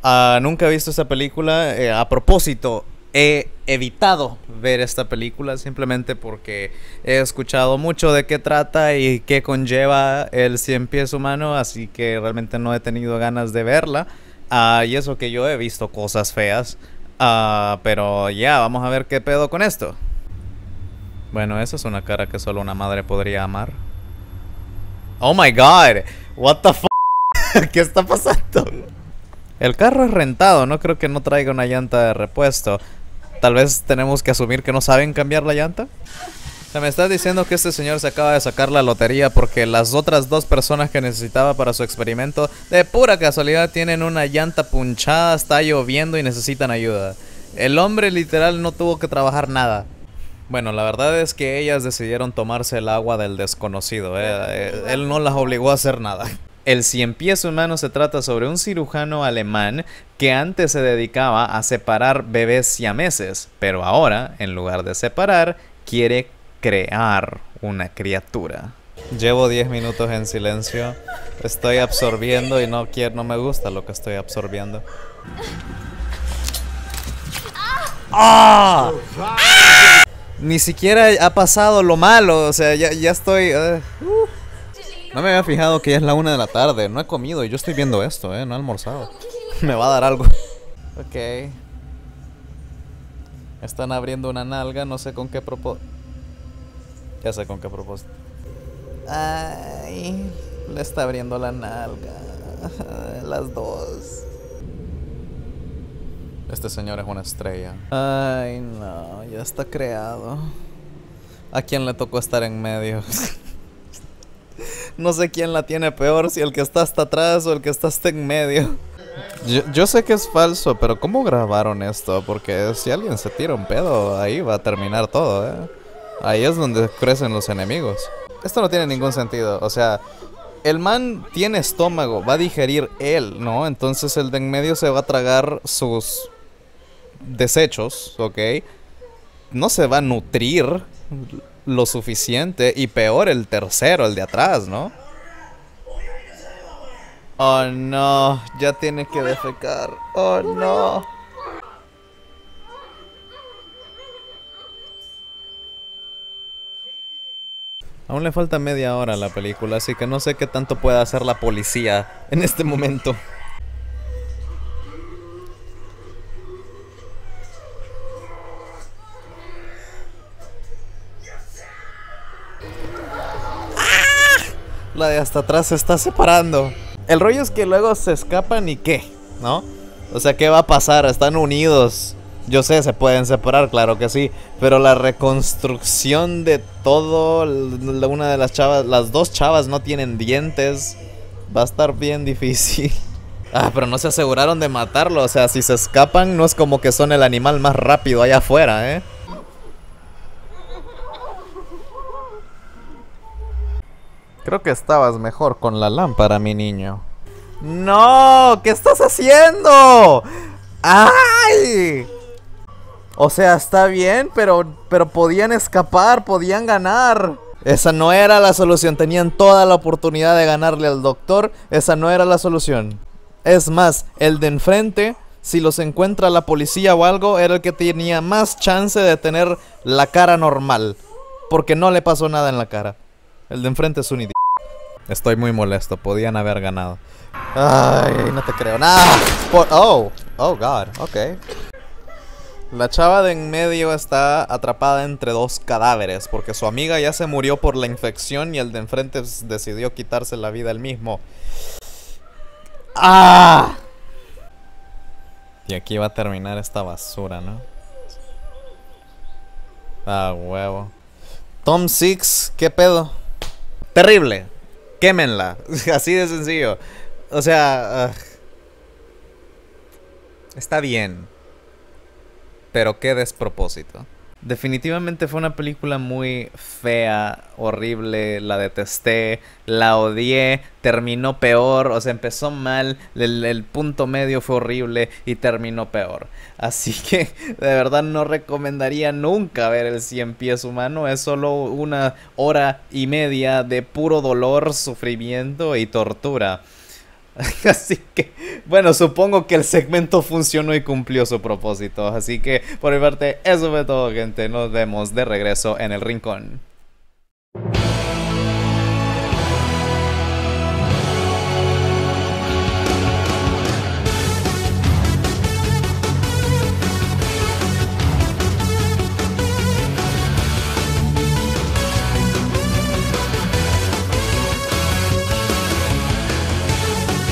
Nunca he visto esta película. A propósito, he evitado ver esta película simplemente porque he escuchado mucho de qué trata y qué conlleva el cien pies humano, así que realmente no he tenido ganas de verla. Y eso que yo he visto cosas feas. Pero ya, vamos a ver qué pedo con esto. Bueno, esa es una cara que solo una madre podría amar. Oh my god, what the f***, ¿qué está pasando? El carro es rentado, no creo que no traiga una llanta de repuesto. Tal vez tenemos que asumir que no saben cambiar la llanta. O sea, me estás diciendo que este señor se acaba de sacar la lotería porque las otras dos personas que necesitaba para su experimento de pura casualidad tienen una llanta punchada, está lloviendo y necesitan ayuda. El hombre literal no tuvo que trabajar nada. Bueno, la verdad es que ellas decidieron tomarse el agua del desconocido. Él no las obligó a hacer nada. El cien pies humano se trata sobre un cirujano alemán que antes se dedicaba a separar bebés siameses, pero ahora, en lugar de separar, quiere crear una criatura. Llevo 10 minutos en silencio. Estoy absorbiendo y no me gusta lo que estoy absorbiendo. ¡Ah! Ni siquiera ha pasado lo malo, o sea, ya estoy... No me había fijado que ya es la 1 de la tarde, no he comido y yo estoy viendo esto, no he almorzado. Me va a dar algo. Ok. Están abriendo una nalga, no sé con qué propósito. Ya sé con qué propósito. Ay, le está abriendo la nalga. Las dos. Este señor es una estrella. Ay, no, ya está creado. ¿A quién le tocó estar en medio? No sé quién la tiene peor, si el que está hasta atrás o el que está hasta en medio. Yo sé que es falso, pero ¿cómo grabaron esto? Porque si alguien se tira un pedo, ahí va a terminar todo, Ahí es donde crecen los enemigos. Esto no tiene ningún sentido, o sea... El man tiene estómago, va a digerir él, ¿no? Entonces el de en medio se va a tragar sus desechos, ¿ok? No se va a nutrir lo suficiente. Y peor el tercero, el de atrás, ¿no? Oh no, ya tiene que defecar. Oh no. Aún le falta media hora a la película, así que no sé qué tanto puede hacer la policía en este momento. La de hasta atrás se está separando. El rollo es que luego se escapan y ¿qué? ¿No? O sea, ¿qué va a pasar? Están unidos. Yo sé, se pueden separar, claro que sí. Pero la reconstrucción de todo... Una de las chavas... Las dos chavas no tienen dientes. Va a estar bien difícil. Pero no se aseguraron de matarlo. O sea, si se escapan no es como que son el animal más rápido allá afuera, Creo que estabas mejor con la lámpara, mi niño. ¡No! ¿Qué estás haciendo? ¡Ay! O sea, está bien, pero podían escapar, podían ganar. Esa no era la solución. Tenían toda la oportunidad de ganarle al doctor. Esa no era la solución. Es más, el de enfrente, si los encuentra la policía o algo, era el que tenía más chance de tener la cara normal. Porque no le pasó nada en la cara. El de enfrente es un idiota. Estoy muy molesto, podían haber ganado. Ay, no te creo nada. Oh god, ok. La chava de en medio está atrapada entre dos cadáveres porque su amiga ya se murió por la infección y el de enfrente decidió quitarse la vida él mismo. ¡Ah! Y aquí va a terminar esta basura, ¿no? Huevo. Tom Six, ¿qué pedo? Terrible. Quémenla. Así de sencillo. O sea... está bien. Pero qué despropósito. Definitivamente fue una película muy fea, horrible, la detesté, la odié, terminó peor, o sea, empezó mal, el punto medio fue horrible y terminó peor. Así que de verdad no recomendaría nunca ver el cien pies humano, es solo 1 hora y media de puro dolor, sufrimiento y tortura. Así que, bueno, supongo que el segmento funcionó y cumplió su propósito. Así que, por mi parte, eso fue todo, gente. Nos vemos de regreso en el rincón.